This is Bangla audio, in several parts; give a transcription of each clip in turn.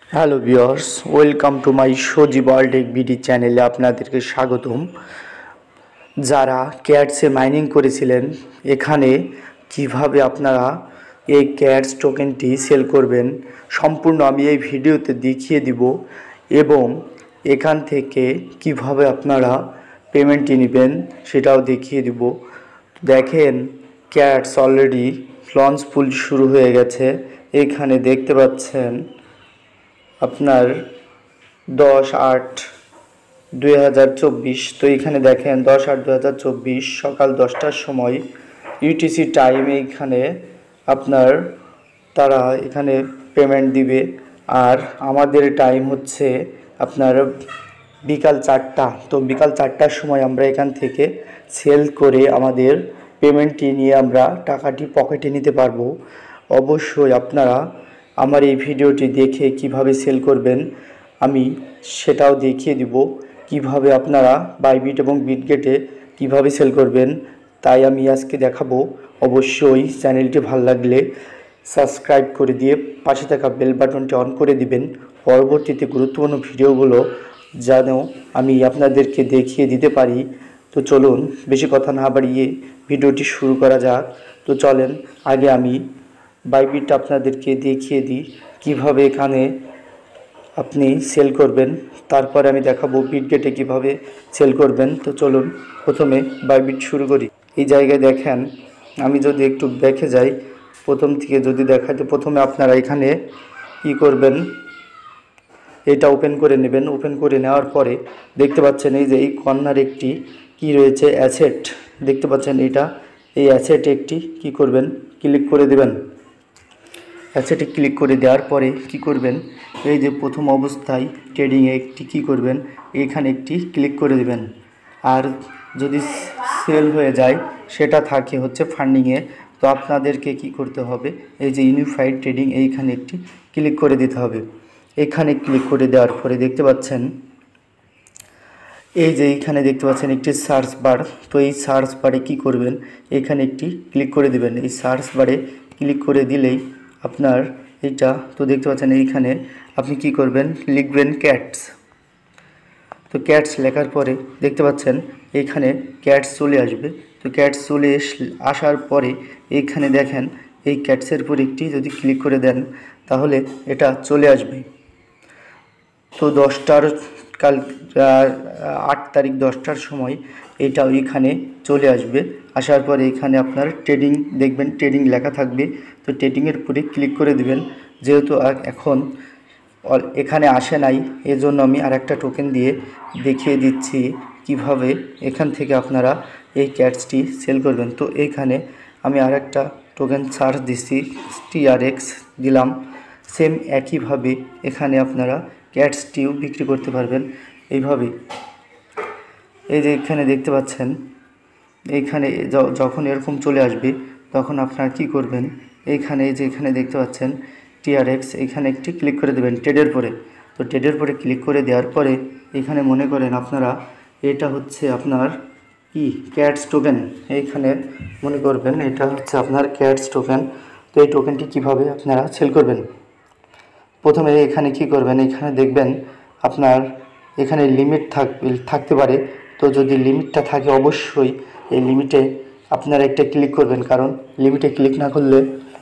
Hello viewers, welcome to my Sajib world tech BD চ্যানেলে আপনাদেরকে স্বাগতম। যারা ক্যাটসে মাইনিং করেছিলেন, এখানে কিভাবে আপনারা এই ক্যাটস টোকেনটি সেল করবেন সম্পূর্ণ আমি এই ভিডিওতে দেখিয়ে দিব এবং এখান থেকে কিভাবে আপনারা পেমেন্টটি নেবেন সেটাও দেখিয়ে দিব। দেখেন, ক্যাটস অলরেডি লঞ্চ পুল শুরু হয়ে গেছে। এখানে দেখতে পাচ্ছেন আপনার 10/8/2024। তো এখানে দেখেন 10/8/2024 সকাল 10টার সময় ইউটিসি টাইমে এখানে আপনার তারা এখানে পেমেন্ট দিবে। আর আমাদের টাইম হচ্ছে আপনার বিকাল 4টা। তো বিকাল 4টার সময় আমরা এখান থেকে সেল করে আমাদের পেমেন্টটি নিয়ে আমরা টাকাটি পকেটে নিতে পারবো। অবশ্যই আপনারা আমার এই ভিডিওটি দেখে কিভাবে সেল করবেন আমি সেটাও দেখিয়ে দিব। কিভাবে আপনারা বাইবিট এবং বিটগেটে কিভাবে সেল করবেন তাই আমি আজকে দেখাবো। অবশ্যই চ্যানেলটি ভালো লাগলে সাবস্ক্রাইব করে দিয়ে পাশে থাকা বেল বাটনটি অন করে দিবেন। পরবর্তীতে গুরুত্বপূর্ণ ভিডিওগুলো যেন আমি আপনাদেরকে দেখিয়ে দিতে পারি। তো চলুন বেশি কথা না বাড়িয়ে ভিডিওটি শুরু করা যাক। তো চলেন আগে আমি বাইবিট আপনাদেরকে দেখিয়ে দিই কিভাবে এখানে আপনি সেল করবেন, তারপরে আমি দেখাবো বিটগেটে কিভাবে সেল করবেন। তো চলুন প্রথমে বাইবিট শুরু করি। এই জায়গায় দেখেন, আমি যদি একটু দেখে যাই প্রথম থেকে যদি দেখাতে, প্রথমে আপনারা এখানে কি করবেন, এটা ওপেন করে নেবেন। ওপেন করে নেওয়ার পরে দেখতে পাচ্ছেন এই যে এই কর্নার একটি কি রয়েছে, অ্যাসেট দেখতে পাচ্ছেন। এই অ্যাসেটে একটি কি করবেন, ক্লিক করে দেবেন। অ্যাসেটে ক্লিক করে দেওয়ার পরে কি করবেন, এই যে প্রথম অবস্থায় ট্রেডিংয়ে একটি কি করবেন, এখানে একটি ক্লিক করে দেবেন। আর যদি সেল হয়ে যায় সেটা থাকে হচ্ছে ফান্ডিংয়ে। তো আপনাদেরকে কি করতে হবে, এই যে ইউনিফাইড ট্রেডিং এইখানে একটি ক্লিক করে দিতে হবে। এখানে ক্লিক করে দেওয়ার পরে দেখতে পাচ্ছেন এই যে এইখানে দেখতে পাচ্ছেন একটি সার্চ বার। তো এই সার্চ বারে কি করবেন, এখানে একটি ক্লিক করে দিবেন। এই সার্চ বারে ক্লিক করে দিলেই আপনার এইটা তো দেখতে পাচ্ছেন এইখানে আপনি কি করবেন, লিখবেন ক্যাটস। তো ক্যাটস লেখার পরে দেখতে পাচ্ছেন এইখানে ক্যাটস চলে আসবে। তো ক্যাটস চলে আসার পরে এইখানে দেখেন এই ক্যাটসের উপর একটি যদি ক্লিক করে দেন তাহলে এটা চলে আসবে। তো 10টার কাল 8 তারিখ 10টার সময় এটা ওইখানে চলে আসবে। আসার পরে এখানে আপনার ট্রেডিং দেখবেন, ট্রেডিং লেখা থাকবে। তো ট্রেডিংয়ের উপরে ক্লিক করে দিবেন। যেহেতু এখন এখানে আসে নাই এজন্য আমি আরেকটা টোকেন দিয়ে দেখিয়ে দিচ্ছি কিভাবে এখান থেকে আপনারা এই ক্যাটসটি সেল করবেন। তো এইখানে আমি আরেকটা টোকেন সার্চ দিচ্ছি, TRX দিলাম। সেম একইভাবে এখানে আপনারা ক্যাটসটিও বিক্রি করতে পারবেন এইভাবে। এই যে এখানে দেখতে পাচ্ছেন এইখানে যখন এরকম চলে আসবে তখন আপনারা কি করবেন, এইখানে যে এখানে দেখতে পাচ্ছেন TRX, এখানে একটি ক্লিক করে দেবেন ট্রেডের পরে। তো ট্রেডের পরে ক্লিক করে দেওয়ার পরে এখানে মনে করেন আপনারা এটা হচ্ছে আপনার কি ক্যাটস টোকেন, এইখানে মনে করবেন এটা হচ্ছে আপনার ক্যাটস টোকেন। তো এই টোকেনটি কিভাবে আপনারা সেল করবেন, প্রথমে এখানে কি করবেন, এখানে দেখবেন আপনার এখানে লিমিট থাকতে পারে। তো যদি লিমিটটা থাকে অবশ্যই এই লিমিটে আপনারা একটা ক্লিক করবেন, কারণ লিমিটে ক্লিক না করলে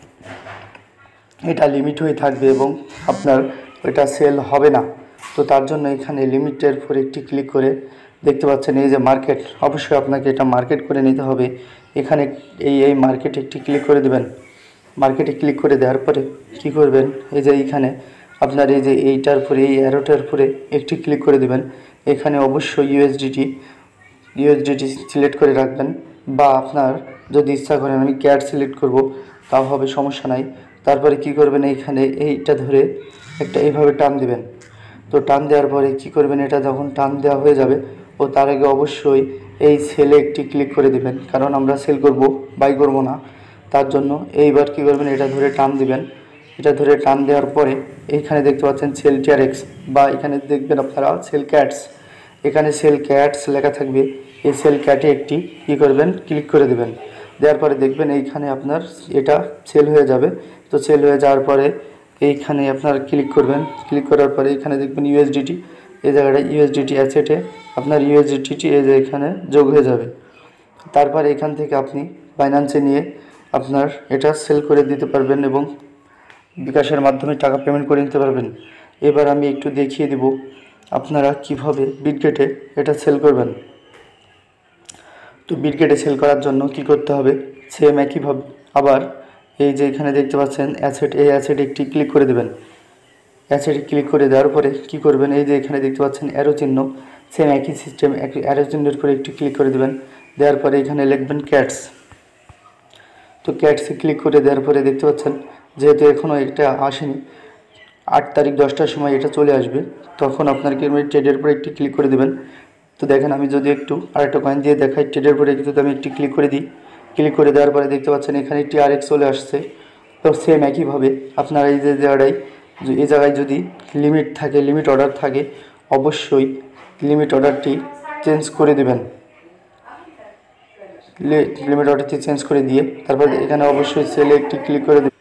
এটা লিমিট হয়ে থাকবে এবং আপনার এটা সেল হবে না। তো তার জন্য এখানে লিমিটের উপর একটি ক্লিক করে দেখতে পাচ্ছেন এই যে মার্কেট, অবশ্যই আপনাকে এটা মার্কেট করে নিতে হবে। এখানে এই মার্কেটে একটি ক্লিক করে দেবেন। মার্কেটে ক্লিক করে দেওয়ার পরে কি করবেন, এই যে এইখানে আপনার এই যে এইটার উপরে এই অ্যারোটার উপরে একটি ক্লিক করে দেবেন। এখানে অবশ্যই ইউএসডিটি সিলেক্ট করে রাখবেন, বা আপনার যদি ইচ্ছা করেন আমি ক্যাট সিলেক্ট করব তাও হবে, সমস্যা নাই। তারপরে কি করবেন, এইখানে এইটা ধরে একটা এইভাবে টান দিবেন। তো টান দেওয়ার পরে কি করবেন, এটা যখন টান দেওয়া হয়ে যাবে ও তার আগে অবশ্যই এই সেলে একটি ক্লিক করে দিবেন, কারণ আমরা সেল করব, বাই করব না। তার জন্য এইবার কি করবেন, এটা ধরে টান দিবেন। এটা ধরে টান দেওয়ার পরে এইখানে দেখতে পাচ্ছেন সেল TRX, বা এখানে দেখবেন আপনারা সেল ক্যাটস, এখানে সেল ক্যাটস লেখা থাকবে। এই সেল ক্যাটে একটি কি করবেন, ক্লিক করে দেবেন। দেওয়ার পরে দেখবেন এইখানে আপনার এটা সেল হয়ে যাবে। তো সেল হয়ে যাওয়ার পরে এইখানে আপনার ক্লিক করবেন। ক্লিক করার পরে এখানে দেখবেন ইউএসডিটি, এই জায়গাটায় ইউএসডিটি অ্যাসেটে আপনার ইউএসডিটি এই যে এখানে যোগ হয়ে যাবে। তারপর এখান থেকে আপনি বাইন্যান্সে নিয়ে আপনার এটা সেল করে দিতে পারবেন এবং বিকাশের মাধ্যমে টাকা পেমেন্ট করে নিতে পারবেন। এবার আমি একটু দেখিয়ে দিব আপনারা কিভাবে বিটগেটে এটা সেল করবেন। তো বিটগেটে সেল করার জন্য কি করতে হবে, সেম একইভাবে আবার এই যে এখানে দেখতে পাচ্ছেন অ্যাসেট, এই অ্যাসেটে একটি ক্লিক করে দেবেন। অ্যাসেটে ক্লিক করে দেওয়ার পরে কি করবেন, এই যে এখানে দেখতে পাচ্ছেন অ্যারো চিহ্ন, সেম একই সিস্টেম অ্যারো চিহ্নের উপরে একটু ক্লিক করে দেবেন। দেওয়ার পরে এখানে লিখবেন ক্যাটস। তো ক্যাটসে ক্লিক করে দেওয়ার পরে দেখতে পাচ্ছেন যেহেতু এখনও এটা আসেনি, 8 তারিখ 10টার সময় এটা চলে আসবে, তখন আপনার কি ট্রেডের উপরে একটি ক্লিক করে দেবেন। তো দেখেন আমি যদি একটু আরেকটা কয়েন দিয়ে দেখাই, ট্রেডের উপরে যদি আমি একটি ক্লিক করে দিই, ক্লিক করে দেওয়ার পরে দেখতে পাচ্ছেন এখানে একটি আরএক্স চলে আসছে। তো সেম একইভাবে আপনারা এই যে জায়গায়, এই জায়গায় যদি লিমিট থাকে, লিমিট অর্ডার থাকে, অবশ্যই লিমিট অর্ডারটি চেঞ্জ করে দেবেন। লিমিট অর্ডারটি চেঞ্জ করে দিয়ে তারপর এখানে অবশ্যই সেলে একটি ক্লিক করে দেবেন।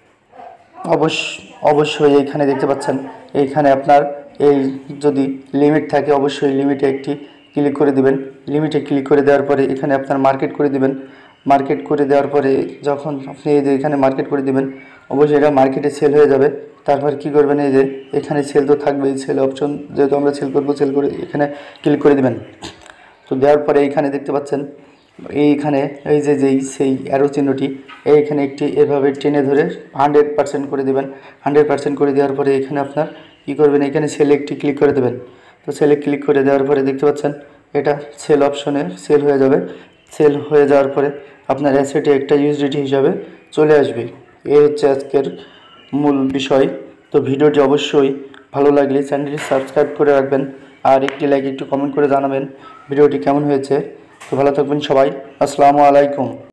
অবশ্যই এইখানে দেখতে পাচ্ছেন এইখানে আপনার এই যদি লিমিট থাকে অবশ্যই লিমিটে একটি ক্লিক করে দিবেন। লিমিটে ক্লিক করে দেওয়ার পরে এখানে আপনার মার্কেট করে দিবেন। মার্কেট করে দেওয়ার পরে যখন আপনি এই যে এখানে মার্কেট করে দিবেন, অবশ্যই এটা মার্কেটে সেল হয়ে যাবে। তারপর কি করবেন, এই যে এখানে সেল তো থাকবেই, সেল অপশন যেহেতু আমরা সেল করবো, সেল করে এখানে ক্লিক করে দিবেন। তো দেওয়ার পরে এইখানে দেখতে পাচ্ছেন এইখানে এই যে সেই অ্যারো চিহ্নটি এইখানে একটি এভাবে টেনে ধরে 100% করে দেবেন। 100% করে দেওয়ার পরে এখানে আপনার কী করবেন, এখানে সেলে একটি ক্লিক করে দেবেন। তো সেলে ক্লিক করে দেওয়ার পরে দেখতে পাচ্ছেন এটা সেল অপশনে সেল হয়ে যাবে। সেল হয়ে যাওয়ার পরে আপনার অ্যাসেটে একটা ইউএসডিটি হিসাবে চলে আসবে। এই হচ্ছে আজকের মূল বিষয়। তো ভিডিওটি অবশ্যই ভালো লাগলে চ্যানেলটি সাবস্ক্রাইব করে রাখবেন আর একটি লাইক, একটু কমেন্ট করে জানাবেন ভিডিওটি কেমন হয়েছে। তো ভালো থাকবেন সবাই, আসসালামু আলাইকুম।